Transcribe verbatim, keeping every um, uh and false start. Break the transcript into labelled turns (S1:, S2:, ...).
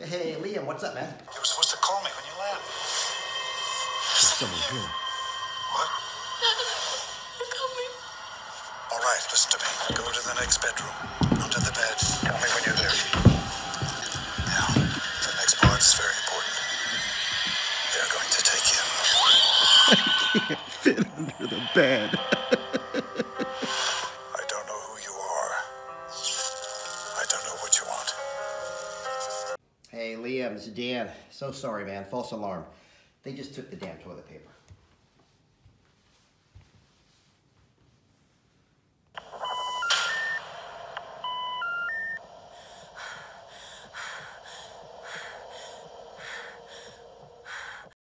S1: Hey, Liam, what's up, man?
S2: You were supposed to call me when you land.
S1: Someone here.
S2: What?
S3: They're coming.
S2: All right, listen to me. Go to the next bedroom. Under the bed. Tell me when you're there. Now, the next part is very important. They're going to take you.
S1: I can't fit under the bed.
S2: I don't know who you are. I don't know what you want.
S1: Hey, Liam, this is Dan. So sorry, man. False alarm. They just took the damn toilet paper.